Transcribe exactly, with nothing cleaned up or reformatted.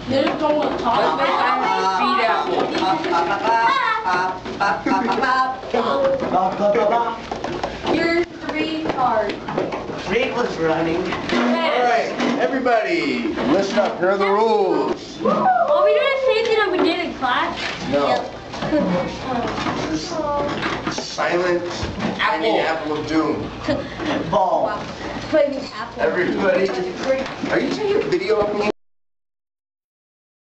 They just don't want to talk. Let's make time speed apple. You're three cards. Reed was running. Alright, everybody, listen up. Here are the rules. Are we doing the same thing that we did in class? No. This is silent apple. apple of doom. Ball. Playing apple. Everybody, are you taking video of me?